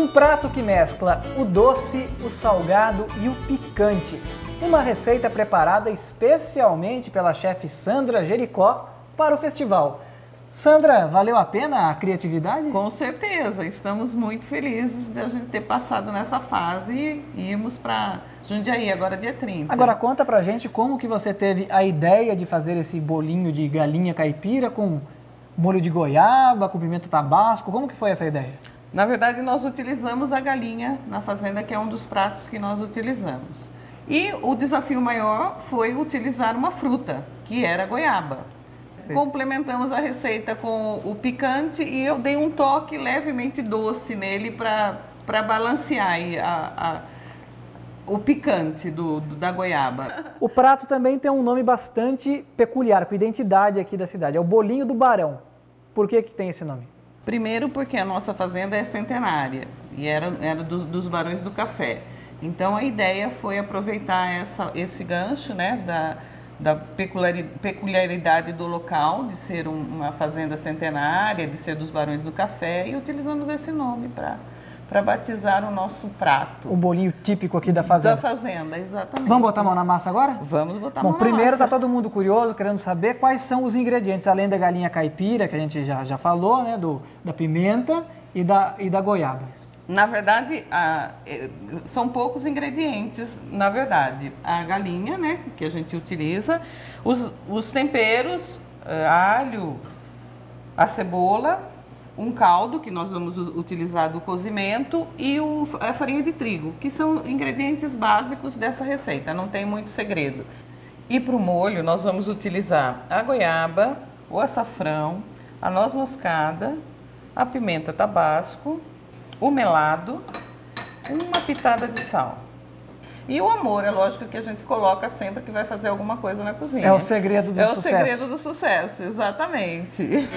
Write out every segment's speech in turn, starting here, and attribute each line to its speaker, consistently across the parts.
Speaker 1: Um prato que mescla o doce, o salgado e o picante. Uma receita preparada especialmente pela chefe Sandra Jericó para o festival. Sandra, valeu a pena a criatividade?
Speaker 2: Com certeza, estamos muito felizes de a gente ter passado nessa fase e irmos para Jundiaí, agora dia 30.
Speaker 1: Agora conta pra gente como que você teve a ideia de fazer esse bolinho de galinha caipira com molho de goiaba, com pimenta tabasco, como que foi essa ideia?
Speaker 2: Na verdade, nós utilizamos a galinha na fazenda, que é um dos pratos que nós utilizamos. E o desafio maior foi utilizar uma fruta, que era a goiaba. Sim. Complementamos a receita com o picante e eu dei um toque levemente doce nele para balancear o picante da goiaba.
Speaker 1: O prato também tem um nome bastante peculiar, com identidade aqui da cidade. É o bolinho do Barão. Por que tem esse nome?
Speaker 2: Primeiro porque a nossa fazenda é centenária e era dos Barões do Café. Então a ideia foi aproveitar esse gancho, né, da peculiaridade do local, de ser uma fazenda centenária, de ser dos Barões do Café, e utilizamos esse nome para batizar o nosso prato.
Speaker 1: O bolinho típico aqui da fazenda.
Speaker 2: Da fazenda, exatamente.
Speaker 1: Vamos botar a mão na massa agora?
Speaker 2: Vamos botar a mão na massa.
Speaker 1: Bom, primeiro está todo mundo curioso, querendo saber quais são os ingredientes, além da galinha caipira, que a gente já falou, né, da pimenta e da goiaba.
Speaker 2: Na verdade, são poucos ingredientes, na verdade. A galinha, né, que a gente utiliza, os temperos, alho, a cebola, um caldo que nós vamos utilizar do cozimento e a farinha de trigo, que são ingredientes básicos dessa receita, não tem muito segredo. E para o molho nós vamos utilizar a goiaba, o açafrão, a noz moscada, a pimenta tabasco, o melado, uma pitada de sal. E o amor, é lógico que a gente coloca sempre que vai fazer alguma coisa na cozinha.
Speaker 1: É o segredo do sucesso.
Speaker 2: É o segredo do sucesso, exatamente.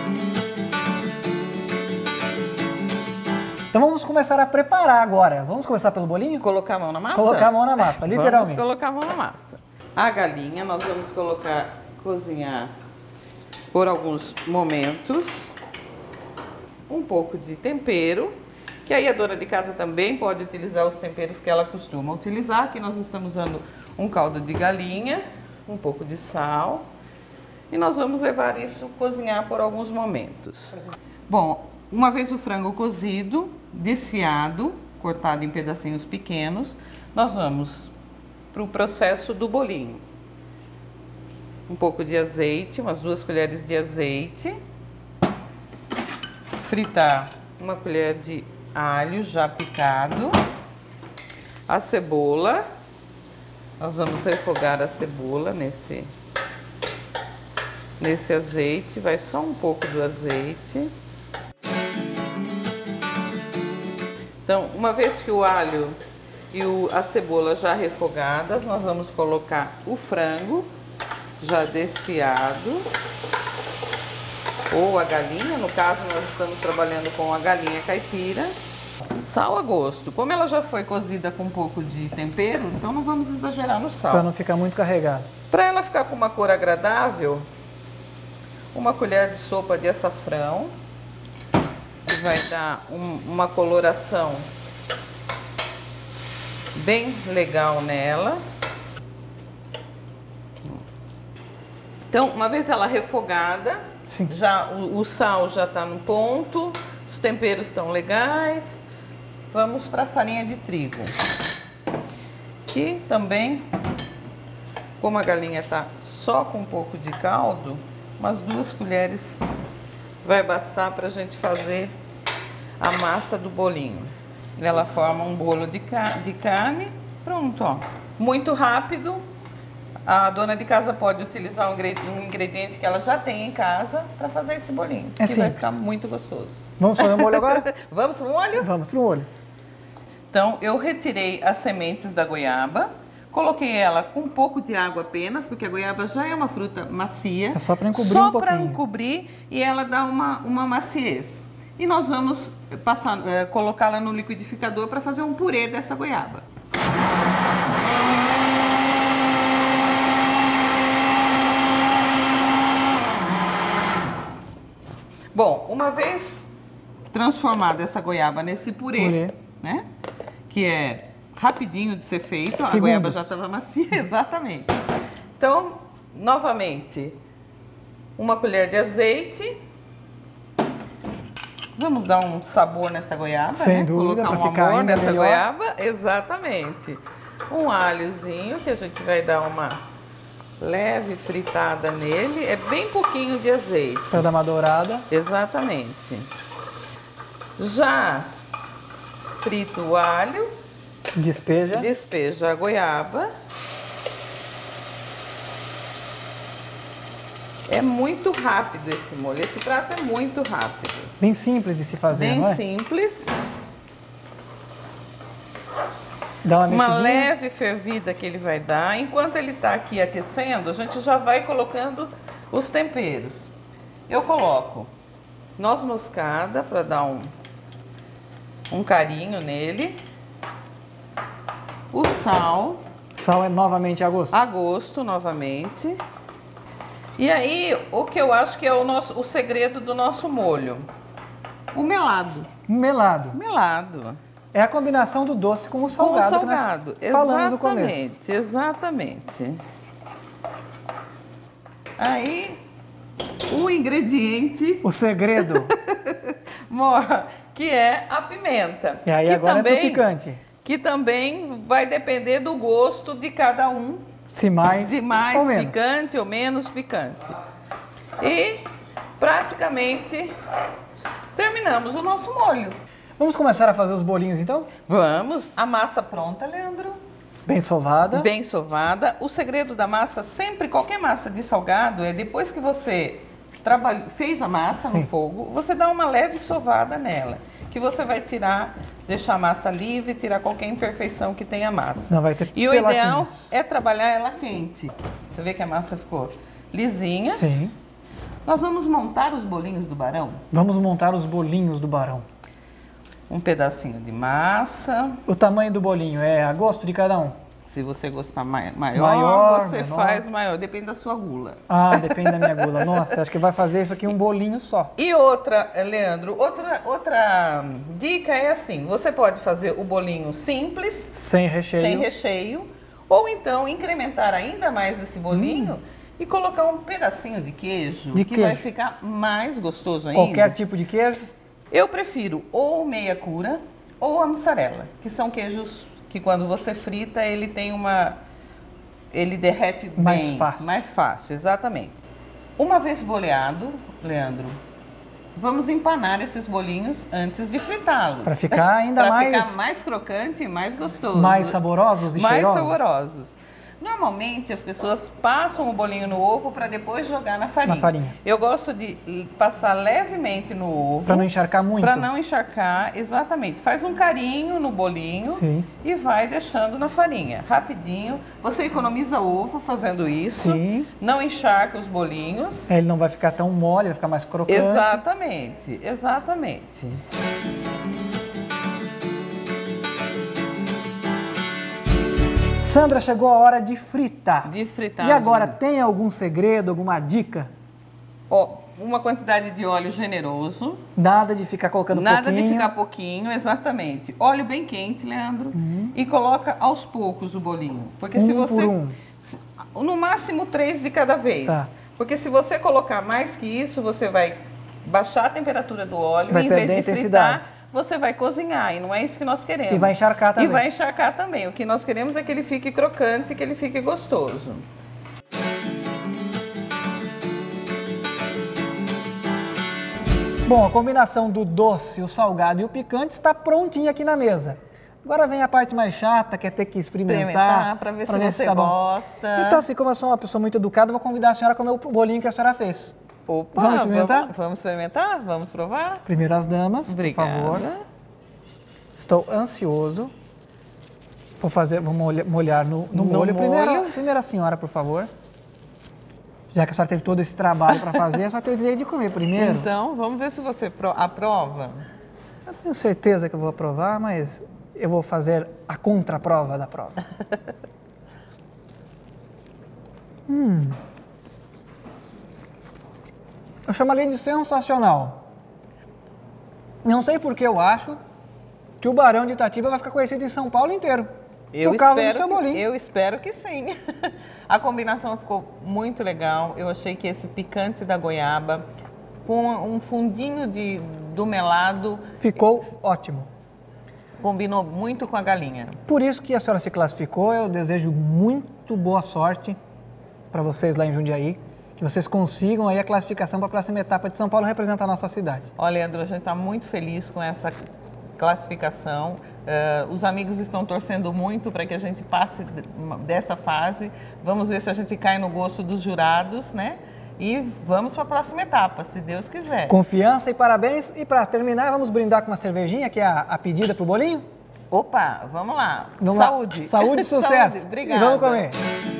Speaker 1: Então vamos começar a preparar agora. Vamos começar pelo bolinho?
Speaker 2: Colocar a mão na massa?
Speaker 1: Colocar a mão na massa, literalmente.
Speaker 2: Vamos colocar a mão na massa. A galinha nós vamos cozinhar por alguns momentos. Um pouco de tempero, que aí a dona de casa também pode utilizar os temperos que ela costuma utilizar. Aqui nós estamos usando um caldo de galinha, um pouco de sal. E nós vamos levar isso cozinhar por alguns momentos. Bom, uma vez o frango cozido, desfiado, cortado em pedacinhos pequenos, nós vamos para o processo do bolinho. Um pouco de azeite, umas 2 colheres de azeite. Fritar uma colher de alho já picado. A cebola. Nós vamos refogar a cebola nesse azeite. Vai só um pouco do azeite. Então, uma vez que o alho e a cebola já refogadas, nós vamos colocar o frango já desfiado, ou a galinha, no caso nós estamos trabalhando com a galinha caipira. Sal a gosto. Como ela já foi cozida com um pouco de tempero, então não vamos exagerar no sal.
Speaker 1: Para não ficar muito carregado.
Speaker 2: Para ela ficar com uma cor agradável, uma colher de sopa de açafrão, que vai dar uma coloração bem legal nela. Então, uma vez ela refogada,
Speaker 1: sim,
Speaker 2: já o sal já está no ponto, os temperos estão legais. Vamos para a farinha de trigo, que também, como a galinha está só com um pouco de caldo, umas 2 colheres vai bastar para a gente fazer a massa do bolinho. Ela forma um bolo de carne, pronto, ó. Muito rápido. A dona de casa pode utilizar um ingrediente que ela já tem em casa para fazer esse bolinho, que vai ficar muito gostoso.
Speaker 1: Vamos fazer o molho agora?
Speaker 2: Vamos pro molho?
Speaker 1: Vamos pro molho.
Speaker 2: Então, eu retirei as sementes da goiaba, coloquei ela com um pouco de água apenas, porque a goiaba já é uma fruta macia.
Speaker 1: É só para encobrir um pouquinho. Só para
Speaker 2: encobrir e ela dá uma maciez. E nós vamos colocá-la no liquidificador para fazer um purê dessa goiaba. Bom, uma vez transformado essa goiaba nesse purê, né? Que é rapidinho de ser feito. A goiaba já estava macia, exatamente. Então, novamente, uma colher de azeite. Vamos dar um sabor nessa goiaba,
Speaker 1: sem
Speaker 2: né?
Speaker 1: dúvida,
Speaker 2: colocar
Speaker 1: para ficar
Speaker 2: amor
Speaker 1: ainda
Speaker 2: nessa
Speaker 1: melhor.
Speaker 2: goiaba, exatamente. Um alhozinho que a gente vai dar uma leve fritada nele, é bem pouquinho de azeite.
Speaker 1: Para dar uma dourada.
Speaker 2: Exatamente. Já frito o alho.
Speaker 1: Despeja.
Speaker 2: Despeja a goiaba. É muito rápido esse molho. Esse prato é muito rápido.
Speaker 1: Bem simples de se fazer, não é?
Speaker 2: Bem simples.
Speaker 1: Dá uma
Speaker 2: Uma
Speaker 1: mexidinha.
Speaker 2: leve fervida que ele vai dar. Enquanto ele está aqui aquecendo, a gente já vai colocando os temperos. Eu coloco noz moscada para dar um carinho nele. O sal.
Speaker 1: Sal é novamente a gosto.
Speaker 2: A gosto, novamente. E aí, o que eu acho que é o segredo do nosso molho. O melado.
Speaker 1: Melado.
Speaker 2: Melado.
Speaker 1: É a combinação do doce com o salgado.
Speaker 2: Com o salgado,
Speaker 1: que nós falamos no começo.
Speaker 2: exatamente, exatamente. Aí, o ingrediente,
Speaker 1: O segredo.
Speaker 2: que é a pimenta.
Speaker 1: E aí
Speaker 2: que
Speaker 1: agora
Speaker 2: também,
Speaker 1: é do picante.
Speaker 2: Que também vai depender do gosto de cada um.
Speaker 1: Se mais,
Speaker 2: De mais
Speaker 1: ou menos.
Speaker 2: picante ou menos picante. E praticamente terminamos o nosso molho.
Speaker 1: Vamos começar a fazer os bolinhos então?
Speaker 2: Vamos, a massa pronta, Leandro.
Speaker 1: Bem sovada.
Speaker 2: Bem sovada. O segredo da massa, sempre, qualquer massa de salgado, é depois que você fez a massa
Speaker 1: Sim.
Speaker 2: no fogo, você dá uma leve sovada nela. Que você vai tirar, deixar a massa livre, tirar qualquer imperfeição que tenha a massa.
Speaker 1: Não vai ter
Speaker 2: E o
Speaker 1: pelotinhos.
Speaker 2: ideal é trabalhar ela quente. Você vê que a massa ficou lisinha.
Speaker 1: Sim.
Speaker 2: Nós vamos montar os bolinhos do barão.
Speaker 1: Vamos montar os bolinhos do barão.
Speaker 2: Um pedacinho de massa.
Speaker 1: O tamanho do bolinho é a gosto de cada um?
Speaker 2: Se você gostar maior, você
Speaker 1: menor.
Speaker 2: faz maior. Depende da sua gula.
Speaker 1: Ah, depende da minha gula. Nossa, acho que vai fazer isso aqui um bolinho só.
Speaker 2: E outra, Leandro, outra dica é assim, você pode fazer o bolinho simples,
Speaker 1: Sem recheio.
Speaker 2: sem recheio, ou então incrementar ainda mais esse bolinho e colocar um pedacinho de queijo,
Speaker 1: De
Speaker 2: que
Speaker 1: queijo.
Speaker 2: vai ficar mais gostoso ainda.
Speaker 1: Qualquer tipo de queijo?
Speaker 2: Eu prefiro ou meia cura ou a mussarela, que são queijos que quando você frita, ele tem ele derrete
Speaker 1: Mais
Speaker 2: bem.
Speaker 1: fácil.
Speaker 2: Mais fácil, exatamente. Uma vez boleado, Leandro, vamos empanar esses bolinhos antes de fritá-los.
Speaker 1: Para ficar ainda
Speaker 2: Pra
Speaker 1: mais...
Speaker 2: ficar mais crocante e mais gostoso.
Speaker 1: mais saborosos e
Speaker 2: mais
Speaker 1: cheirosos?
Speaker 2: saborosos. Normalmente as pessoas passam o bolinho no ovo para depois jogar na farinha.
Speaker 1: Na farinha.
Speaker 2: Eu gosto de passar levemente no ovo.
Speaker 1: Para não encharcar muito?
Speaker 2: Para não encharcar, exatamente. Faz um carinho no bolinho.
Speaker 1: Sim.
Speaker 2: E vai deixando na farinha, rapidinho. Você economiza ovo fazendo isso.
Speaker 1: Sim.
Speaker 2: Não encharca os bolinhos.
Speaker 1: Ele não vai ficar tão mole, vai ficar mais crocante.
Speaker 2: Exatamente, exatamente.
Speaker 1: Sandra, chegou a hora de fritar.
Speaker 2: De fritar.
Speaker 1: E agora,
Speaker 2: gente.
Speaker 1: tem algum segredo, alguma dica?
Speaker 2: Ó, uma quantidade de óleo generoso.
Speaker 1: Nada de ficar colocando
Speaker 2: Nada
Speaker 1: pouquinho.
Speaker 2: de ficar pouquinho, exatamente. Óleo bem quente, Leandro. E coloca aos poucos o bolinho. Porque se você.
Speaker 1: Por
Speaker 2: No máximo 3 de cada vez.
Speaker 1: Tá.
Speaker 2: Porque se você colocar mais que isso, você vai baixar a temperatura do óleo
Speaker 1: Vai
Speaker 2: e em
Speaker 1: perder
Speaker 2: vez
Speaker 1: a
Speaker 2: de
Speaker 1: intensidade.
Speaker 2: fritar, você vai cozinhar. E não é isso que nós queremos.
Speaker 1: E vai encharcar também.
Speaker 2: E vai encharcar também. O que nós queremos é que ele fique crocante e que ele fique gostoso.
Speaker 1: Bom, a combinação do doce, o salgado e o picante está prontinha aqui na mesa. Agora vem a parte mais chata, que é ter que experimentar.
Speaker 2: Para ver se você
Speaker 1: tá bom.
Speaker 2: gosta.
Speaker 1: Então, assim, como eu sou uma pessoa muito educada, eu vou convidar a senhora a comer o bolinho que a senhora fez.
Speaker 2: Opa,
Speaker 1: Vamos experimentar?
Speaker 2: Vamos experimentar? Vamos provar?
Speaker 1: Primeiro as damas,
Speaker 2: Obrigada.
Speaker 1: por favor. Estou ansioso. Vou molhar no molho. Primeiro a senhora, por favor. Já que a senhora teve todo esse trabalho para fazer, a senhora teve direito de comer primeiro.
Speaker 2: Então, vamos ver se você aprova.
Speaker 1: Eu tenho certeza que eu vou aprovar, mas eu vou fazer a contraprova da prova. Eu chamaria de sensacional. Não sei porque eu acho que o Barão de Itatiba vai ficar conhecido em São Paulo inteiro. Por causa do seu bolinho.
Speaker 2: Eu espero que sim. A combinação ficou muito legal. Eu achei que esse picante da goiaba com um fundinho do melado
Speaker 1: Ficou ótimo.
Speaker 2: combinou muito com a galinha.
Speaker 1: Por isso que a senhora se classificou. Eu desejo muito boa sorte para vocês lá em Jundiaí. Que vocês consigam aí a classificação para a próxima etapa de São Paulo representar a nossa cidade.
Speaker 2: Olha, Leandro, a gente está muito feliz com essa classificação. Os amigos estão torcendo muito para que a gente passe dessa fase. Vamos ver se a gente cai no gosto dos jurados, né? E vamos para a próxima etapa, se Deus quiser.
Speaker 1: Confiança e parabéns. E para terminar, vamos brindar com uma cervejinha, que é a pedida para o bolinho?
Speaker 2: Opa, vamos lá.
Speaker 1: Vamos
Speaker 2: Saúde.
Speaker 1: Lá. Saúde e sucesso.
Speaker 2: Saúde. Obrigada.
Speaker 1: E vamos comer.